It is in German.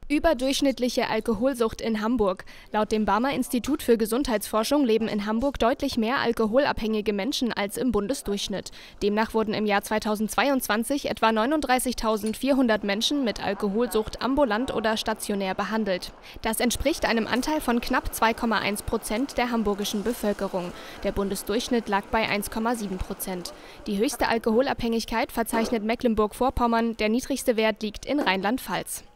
Überdurchschnittliche Alkoholsucht in Hamburg. Laut dem Barmer Institut für Gesundheitsforschung leben in Hamburg deutlich mehr alkoholabhängige Menschen als im Bundesdurchschnitt. Demnach wurden im Jahr 2022 etwa 39.400 Menschen mit Alkoholsucht ambulant oder stationär behandelt. Das entspricht einem Anteil von knapp 2,1% der hamburgischen Bevölkerung. Der Bundesdurchschnitt lag bei 1,7%. Die höchste Alkoholabhängigkeit verzeichnet Mecklenburg-Vorpommern, der niedrigste Wert liegt in Rheinland-Pfalz.